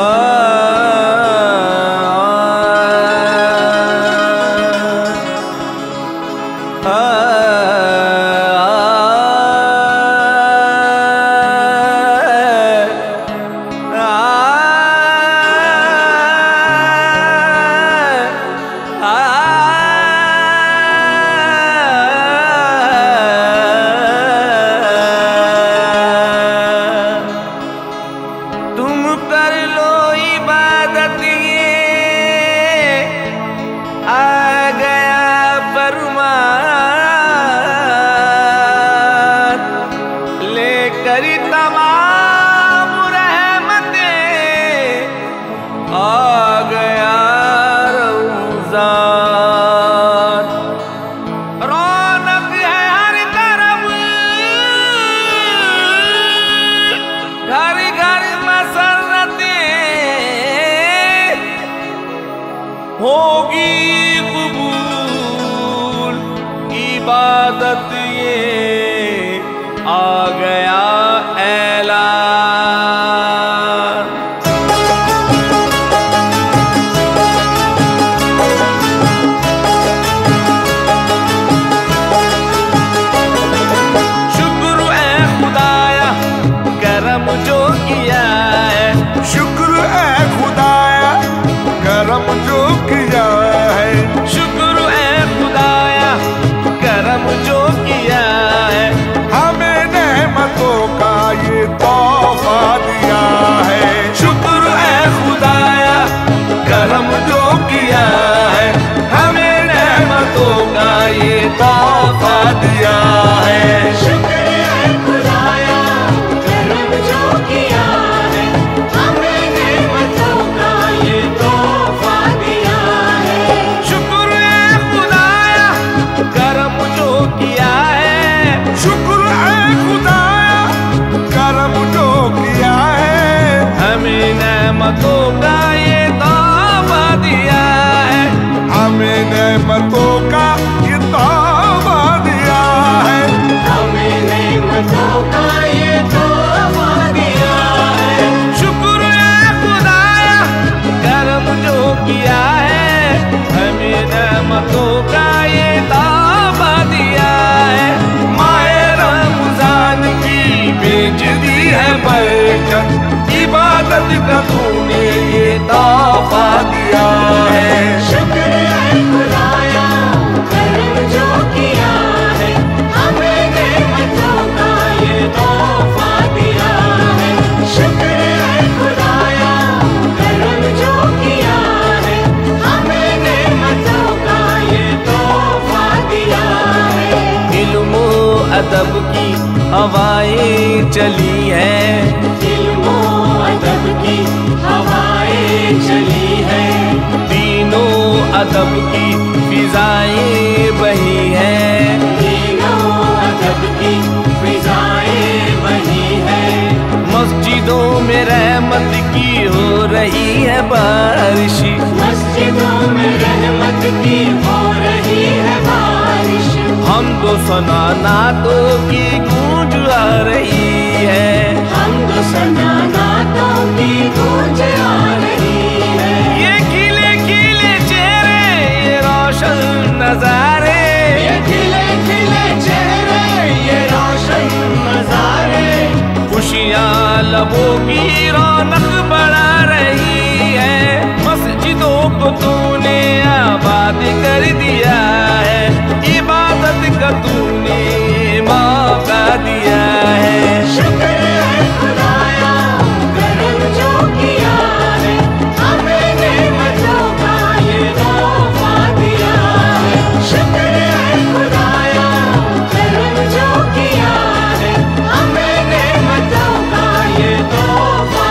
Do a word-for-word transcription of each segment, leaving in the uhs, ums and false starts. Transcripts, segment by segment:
होगी कबूल इबादत ये आ गया ऐलान। शुक्र है खुदाया करम जो किया है, शुक्र है खुदाया करम जो किया है, शुक्र है खुदाया करम जो किया है, हमें नेमतों का ये तोहफा दिया है। शुक्र है खुदाया करम जो किया है, हमें नेमतों का ये तोहफा दिया है। शुक्र है खुदाया करम जो किया है, हमें नेमतों का ये तोहफा दिया है। शुक्र है खुदाया करम जो किया है, शुक्र है खुदाया करम जो किया है, हमें नेमतों का ये तोहफा दिया है। हमें नेमतों का ये तोहफा दिया है, हमें नेमतों का ये तोहफा दिया है। शुक्र है खुदाया करम जो किया है, हमें नेमतों का ये तोहफा दिया है। माए रमजान की भेज दी है बरकत, इबादत का तूने ये तोहफा दिया है। शुक्र है खुदाया करम जो किया है, हमें नेमतों का ये तोहफा दिया है। शुक्र है खुदाया करम जो किया है, हमें नेमतों का ये तोहफा दिया है। इल्मो अदब की हवाएं चली है, इल्मो अदब की हवाएं चली है, तीनों अदब की फिजाएं बही है, तीनों अदब की फिजाएं बही है। मस्जिदों में रहमत की हो रही है बारिश, मस्जिदों में रहमत की हो रही है बारिश, हमदो सना नातों की गूंज आ रही है। हमदो सना नातों की गूंज आ रही है। ये खिले खिले चेहरे ये रोशन नजारे, ये खिले खिले चेहरे ये रोशन नजारे, खुशियाँ लबों की रौनक बढ़ा रही है। मस्जिदों को तूने आबाद कर दिया है, इबादत का तूने मौका दिया है। शुक्र है खुदाया करम जो किया है, हमें नेमतों का ये तोहफा दिया है। शुक्र है खुदाया करम जो किया है, हमें नेमतों का ये तोहफा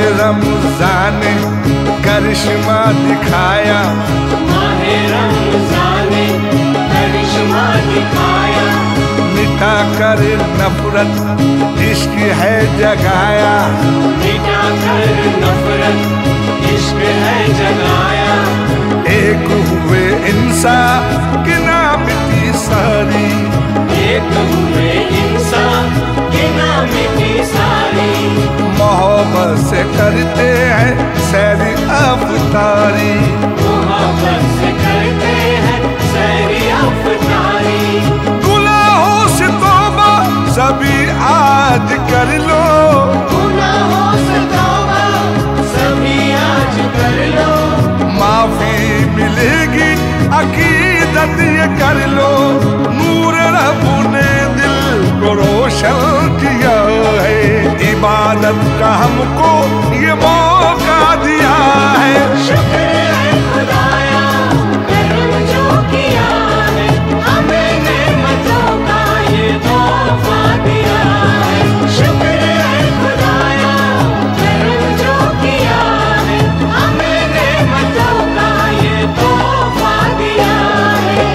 रमजान ने करिश्मा दिखाया, माहे रमजान ने करिश्मा दिखाया, मिटा कर नफरत इश्क है जगाया, मिटा कर नफरत इश्क है जगाया। एक हुए इंसान की नाम की सारी, एक हुए इंसान की नाम की सारी, मोहब्बत से करते हैं सैरी अफ्तारी, मोहब्बत से करते हैं सैरी अफ्तारी। गुनाहों से तौबा सभी आज कर लो, गुनाहों से तौबा सभी आज कर लो, माफी मिलेगी अकीदत ये कर लो। नूर रब ने दिल को रोशन किया है, इबादत का हमको ये मौका दिया है। शुक्र है खुदाया करम जो किया है, हमें नेमतों का ये तोहफा दिया है। शुक्र है खुदाया करम जो किया है, हमें नेमतों का ये तोहफा दिया है।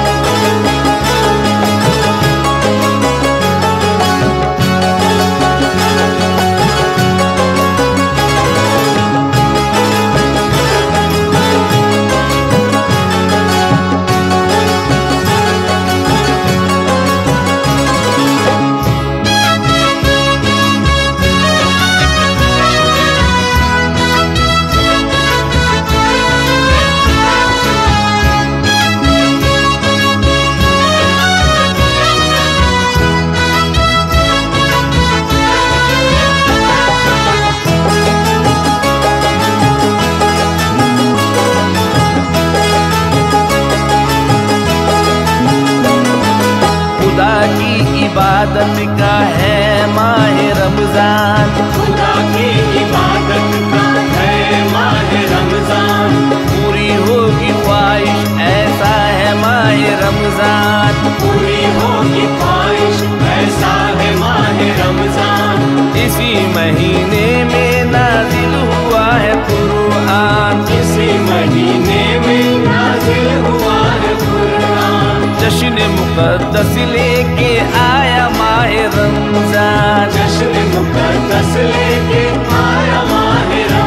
खुदा की इबादत का है माह रमजान, खुदा की इबादत का है माह रमजान, पूरी होगी ख्वाहिश ऐसा है माह रमजान, पूरी होगी ख्वाहिश ऐसा है माह रमजान। इसी महीने में नाजिल हुआ है कुरान, इसी महीने में नाजिल हुआ है कुरान, जश्न मुक़द्दस लेके आया माह रमजान, जश्न मुक़द्दस लेके आया माह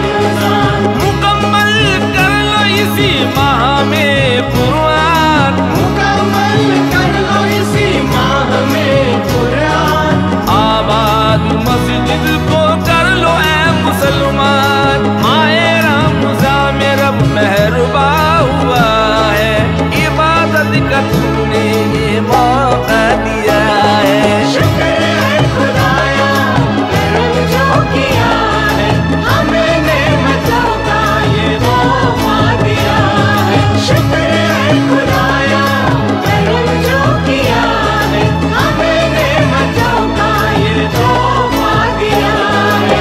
रमजान। मुकम्मल कर लो इसी माह में कुरान, मुकम्मल कर लो इसी माह में कुरान, आबाद मस्जिद को कर लो ऐ मुसलमान। माह रमजान में रब मेहरबा हुआ है, इबादत का तुमने ये मौका दिया है। शुक्र है खुदाया करम जो किया है, हमें नेमतों का ये तोहफा दिया है। शुक्र है खुदाया करम जो किया है, हमें नेमतों का ये तोहफा दिया है।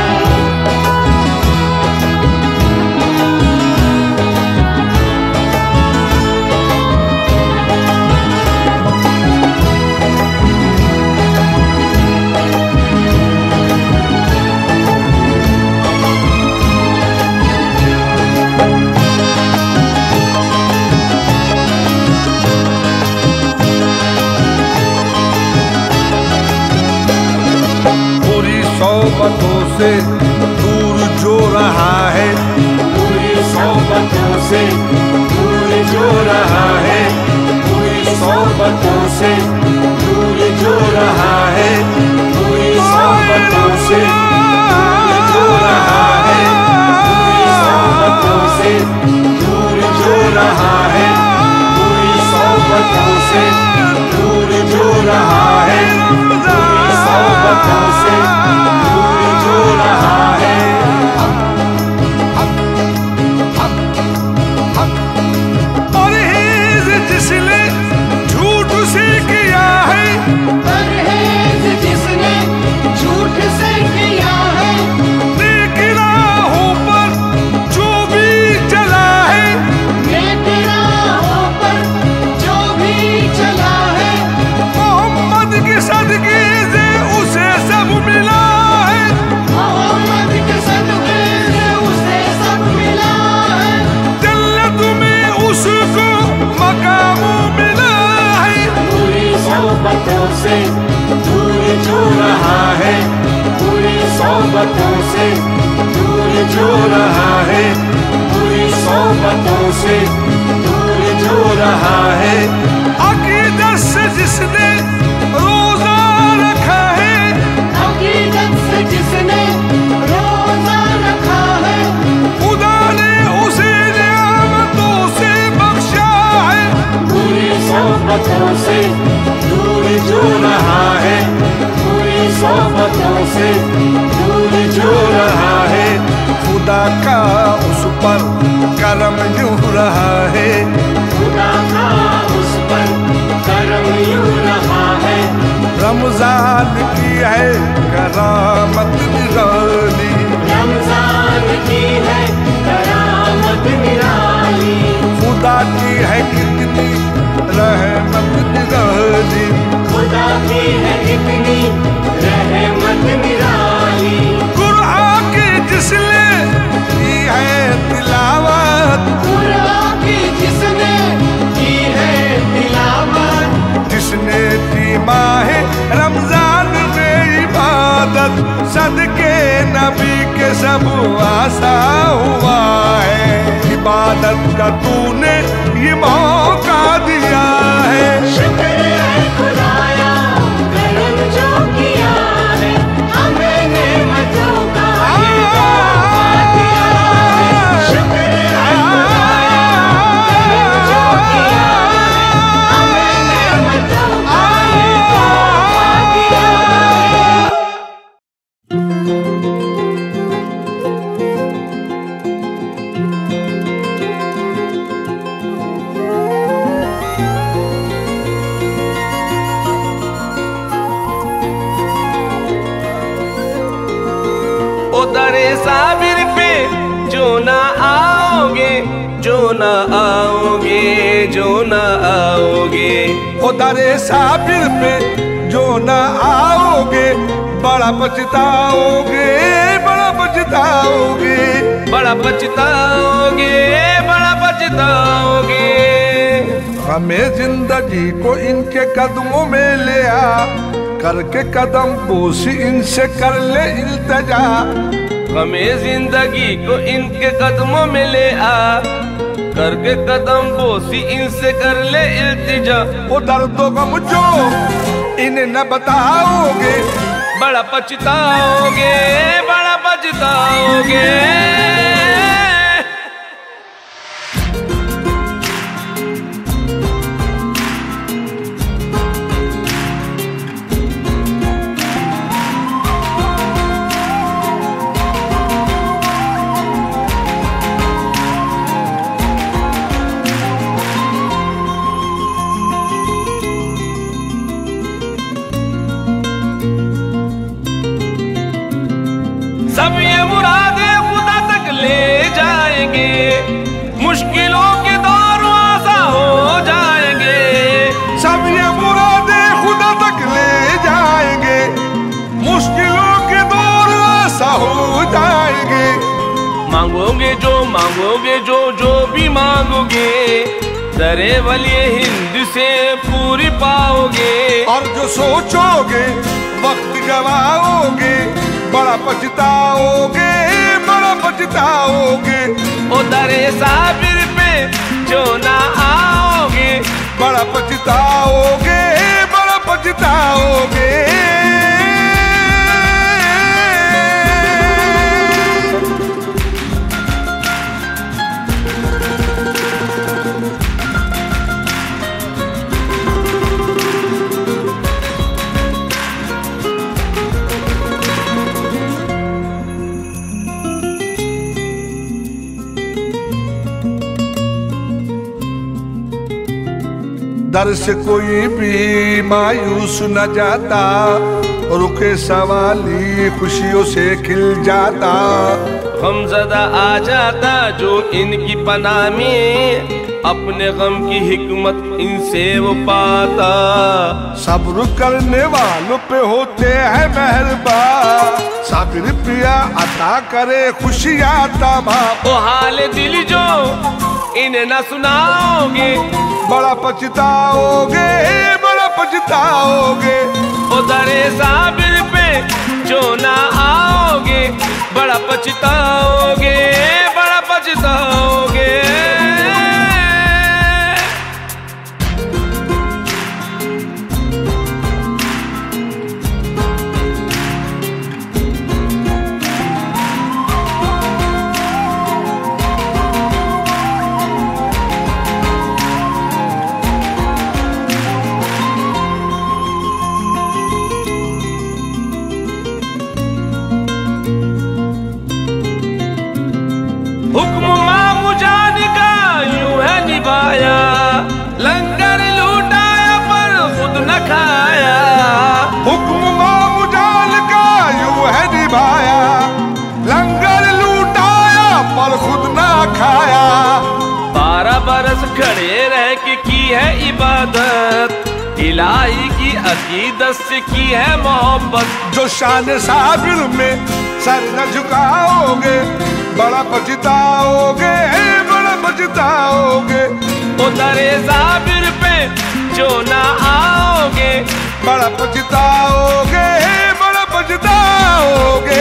पूरी सोबतों से दूर जो रहा है, पूरी सोबतों से दूर जो रहा है, पूरी सोबतों से दूर जो रहा है, पूरी सोबतों से दूर जो रहा है, पूरी सोबतों से दूर जो रहा है, पूरी सोबतों से दूर जो रहा है, पूरी सोबतों से दूर जो रहा है। परहेज जिसने झूठ से किया है, परहेज जिसने झूठ से किया से दूर जो रहा है, बुरी सोबतों से दूर जो रहा है। अकीदत से जिसने रोजा रखा है, अकीदत से जिसने रोजा रखा है, खुदा ने उसे नियामतों से बख्शा है। बुरी सोबतों से दूर जो रहा है, बुरी सोबतों से दूर जो रहा है। खुदा का उस पर करम यूं रहा है, खुदा का उस पर करम यूं रहा है। रमजान की है करामत निराली, रमजान की है करामत निराली, खुदा की है कितनी रहमत निराली, खुदा की है कितनी रहमत निराली। कुरान की जिसने की है तिलावत, कुरान की जिसने की है तिलावत, जिसने की माहे रमजान में इबादत, सदके नबी के सब आसा हुआ है। इबादत का तूने ये मौका दिया है। शुक्र है खुदाया करम जो किया है, हमें नेमतों का ये तोहफा दिया है। शुक्र है खुदाया करम जो किया है, हमें नेमतों का ये तोहफा दिया है। दरे साबिर पे जो ना आओगे, जो ना आओगे, जो ना आओगे। ओ दरे साबिर पे जो ना आओगे, बड़ा पछताओगे, बड़ा पछताओगे, बड़ा पछताओगे, बड़ा पछताओगे। हमें जिंदगी को इनके कदमों में ले आ, करके कदम बोसी इनसे कर ले इल्तजा। हमें जिंदगी को इनके कदमों में ले आ, करके कदम बोसी इनसे कर ले इल्तिजा। वो दर्दो गम जो इन्हें न बताओगे, बड़ा पछताओगे, बड़ा पछताओगे। सब ये मुरादे खुदा तक ले जाएंगे, मुश्किलों के दौर आसा हो जाएंगे। सब ये मुरादे खुदा तक ले जाएंगे, मुश्किलों के दौर आसा हो जाएंगे। मांगोगे जो मांगोगे जो जो भी मांगोगे, दरे वली हिंद से पूरी पाओगे। और जो सोचोगे वक्त गवाओगे, बड़ा पछताओगे, बड़ा पछताओगे। ओ दरे साबिर पे जो ना आओगे, बड़ा पछताओगे, बड़ा पछताओगे। दर से कोई भी मायूस न जाता, रुके सवाली खुशियों से खिल जाता। गमज़दा आ जाता जो इनकी पनाह में, अपने गम की हिकमत इनसे वो पाता। सब्र करने वालों पे होते हैं मेहरबान, साबिर पिया अता करे खुशियाँ तमाम। ओ हाल दिल जो इन्हें न सुनाओगे, बड़ा पछताओगे, बड़ा पछताओगे। ओ दरे साबिर पे जो ना आओगे, बड़ा पछताओगे, बड़ा पछताओगे। हुक्म मामू जान का यूं है निभाया, लंगर लूटाया पर खुद न खाया। हुक्म मामू जान का यूं है निभाया, लंगर लूटाया पर खुद ना खाया। बारह बरस खड़े रह के की है इबादत, इलाही की अकीदत से की है मोहब्बत। जो शान साबिर में सर न झुकाओगे, बड़ा पछताओगे, बड़ा पछताओगे। उतरे साबिर पे जो ना आओगे, बड़ा पछताओगे, बड़ा पछताओगे।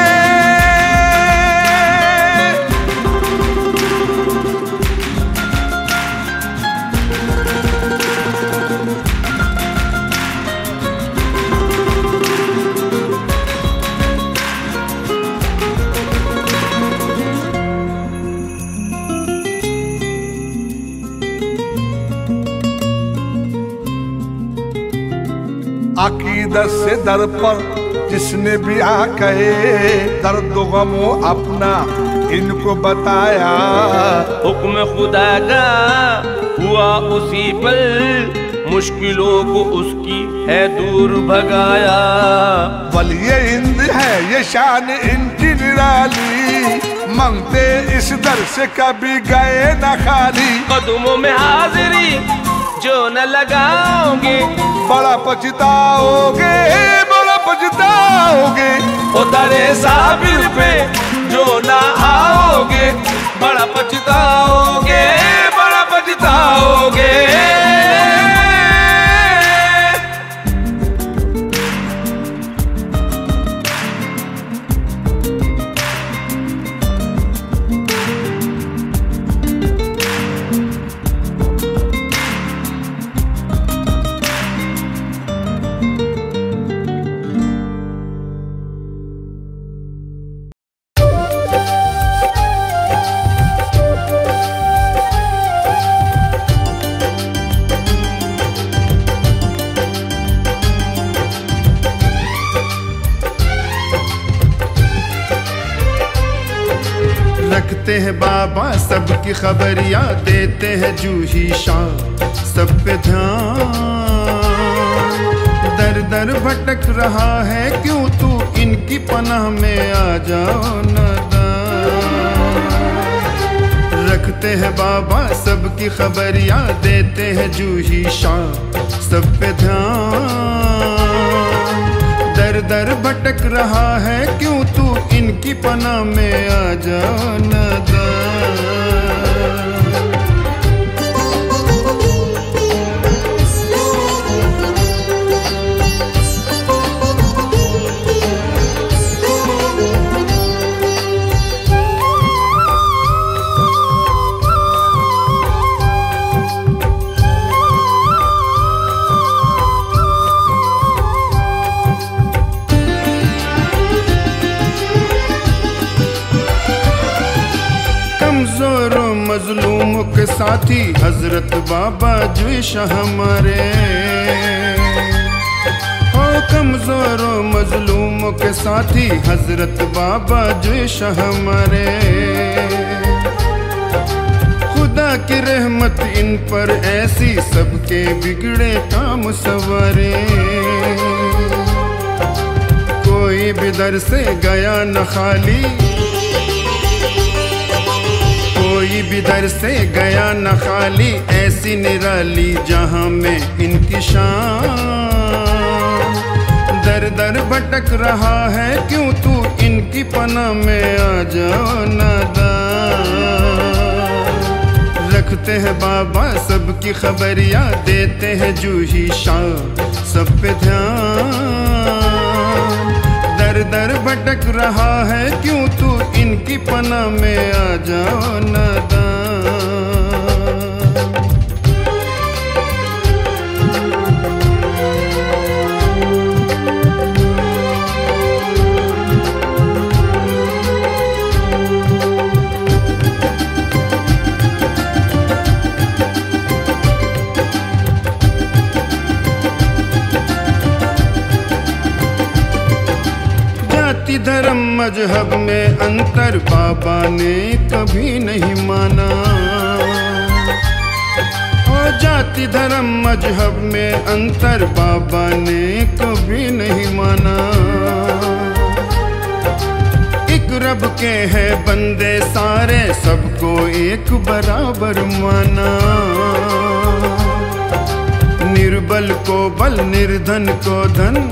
अकीदत से दर पर जिसने भी आ कहे, दर्द गमो अपना इनको बताया। हुक्म खुदा का हुआ उसी पल, मुश्किलों को उसकी है दूर भगाया। वलिये हिंद है ये शान इनकी निराली, मांगते इस दर से कभी गए न खाली। कदमों में हाजिरी जो न लगाओगे, बड़ा पछताओगे, बड़ा पछताओगे। उतरे साबिर पे जो ना आओगे, बड़ा पछताओगे, बड़ा पछताओगे। रखते हैं बाबा सबकी खबरियाँ, देते हैं जूही शान सब पे ध्यान। दर दर भटक रहा है क्यों तू, इनकी पनाह में आ जाओ नादान। रखते हैं बाबा सबकी खबरियाँ, देते हैं जूही शान सब पे ध्यान। दर दर भटक रहा है क्यों तू, इनकी पनाह में आ जाओ नादान। कमजोरों मजलूमों के साथी हजरत बाबा जुइश हमारे। ओ कमजोरों मजलूमों के साथी हजरत बाबा जुइश हमारे। खुदा की रहमत इन पर ऐसी, सबके बिगड़े काम सवारे। कोई भी दर से गया न खाली, कोई भी दर से गया न खाली। ऐसी निराली जहां में इनकी शान। दर दर भटक रहा है क्यों तू, इनकी पनाह में आ जाओ नादान। रखते हैं बाबा सबकी खबरियाँ, देते हैं जूही शान सब पे ध्यान। दर दर दर भटक रहा है, क्यों तू इनकी पनाह में आ जाओ नादान। धर्म मजहब में अंतर बाबा ने कभी नहीं माना। और जाति धर्म मजहब में अंतर बाबा ने कभी नहीं माना। एक रब के हैं बंदे सारे, सबको एक बराबर माना। निर्बल को बल, निर्धन को धन,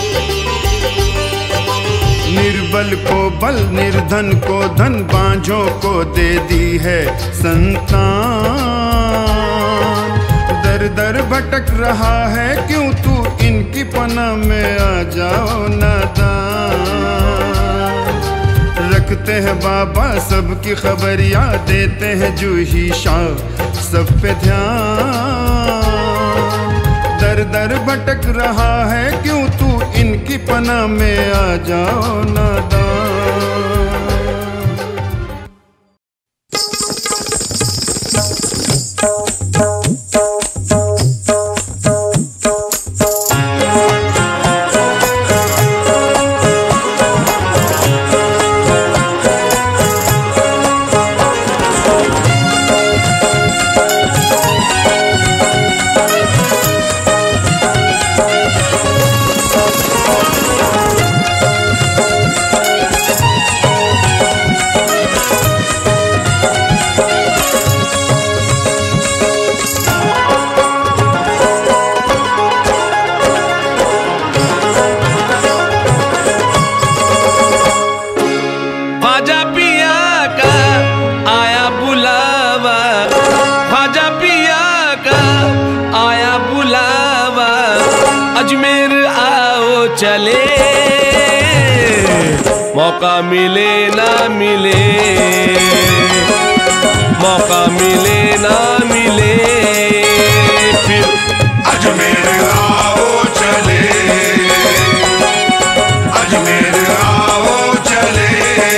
निर्बल को बल, निर्धन को धन, बांझों को दे दी है संतान। दर दर भटक रहा है, क्यों तू इनकी पनाह में आ जाओ नादान। रखते हैं बाबा सबकी खबरियाँ, देते हैं जूही शाह सब पे ध्यान। दर दर भटक रहा है, क्यों तू इनकी पनाह में आ जाओ नादान। चले मौका मिले ना मिले, मौका मिले ना मिले, फिर अजमेर आओ चले, अजमेर आओ चले।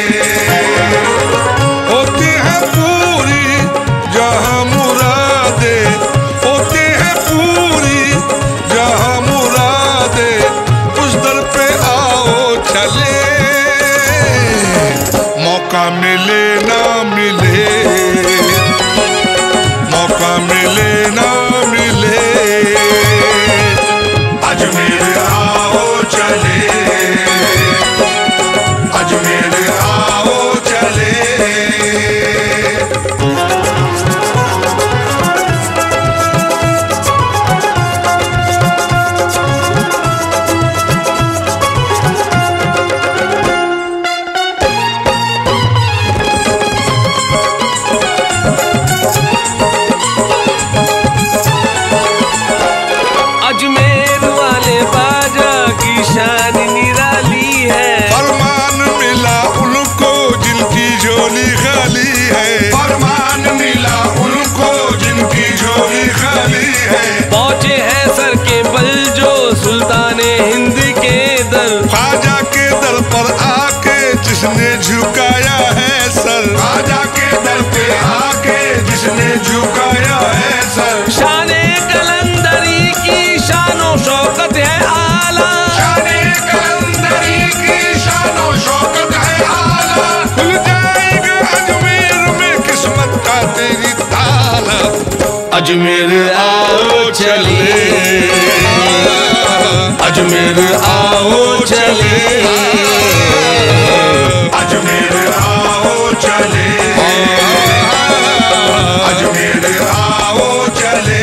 होती है पूरी जहां मुरादे, होती है पूरी जहां मुरादे, उस दर पे आओ चले। मौका मिले ना मिले, मौका मिले ना मिले, अजमेर आओ चले, अजमेर आओ चले। अजमेर वाले बाजा की शान निराली है, फरमान मिला उनको जिनकी झोली खाली है, फरमान मिला उनको जिनकी झोली खाली है। पहुंचे हैं सर के बल जो सुल्तान हिंद के दर, ख्वाजा के दर पर आके जिसने झुकाया है सर, ख्वाजा के दर पे आके जिसने झुकाया है सर। शाने कलंदरी की शानो शौकत है आला, शाने कलंदरी की शानो शौकत है आला। खुल जाएगा अजमेर में किस्मत का तेरी ताला, अजमेर आओ चले, अजमेर आओ चले, अजमेर आओ चले, अजमेर आओ चले।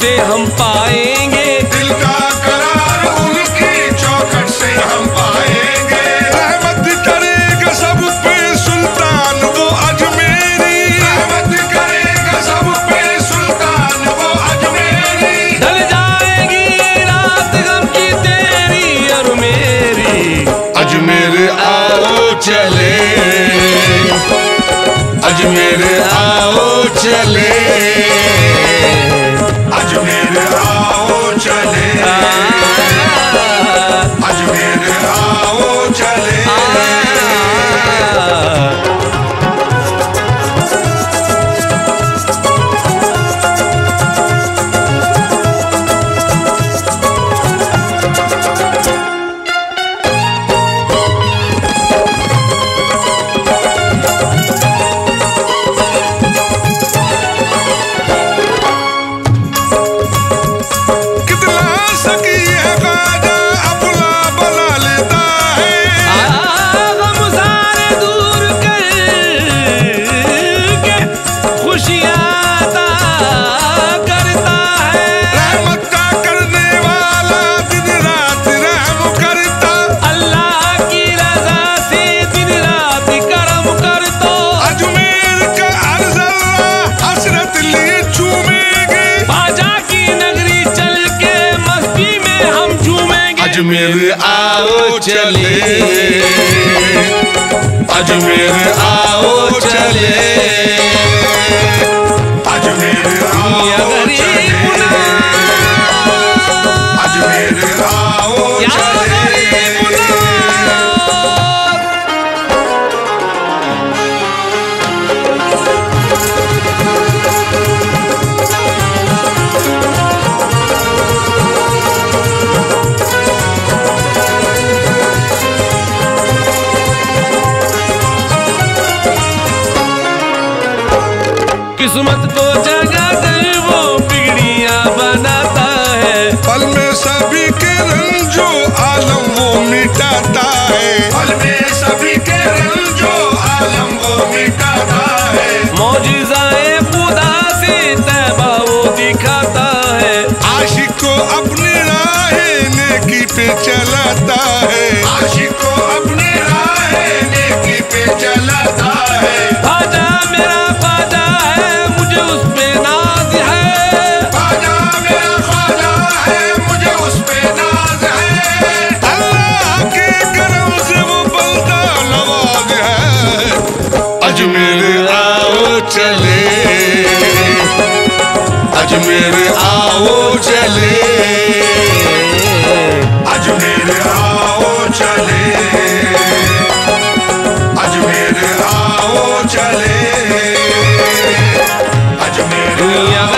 से हम पाएंगे, दिल का करार उनकी चौखट से हम पाएंगे। रहमत करेगा सब पे सुल्तान वो अजमेरी, रहमत करेगा सब पे सुल्तान वो अजमेरी। ढल जाएगी रात गम की तेरी और मेरी, अजमेर आओ चले, अजमेर आओ चले, अजमेर आओ चले, अजमेर आओ चले। अजमेर आओ चले, अजमेर आओ चले, अजमेर आओ चले, अजमेर आओ चले। किस्मत को जगा कर वो बिगड़ियां बनाता है, पल में सभी के रंजो आलम वो मिटाता है, पल में सभी के रंजो आलम वो मिटाता है। मौजिज़ाए खुदा से तैबा वो दिखाता है, आशिक को अपनी राह नेकी पे चलाता है, आशिक को अपनी राह नेकी पे चलाता है। ख्वाजा मेरा ख्वाजा है मुझे उस पे नाज है, ख्वाजा मेरा ख्वाजा है मुझे उस पे नाज है। अल्लाह के करम से वो बंदा नवाज है। अजमेर आओ चले, अजमेर आओ चले, अजमेर आओ चले, अजमेर आओ चले, अजमेर। दुनिया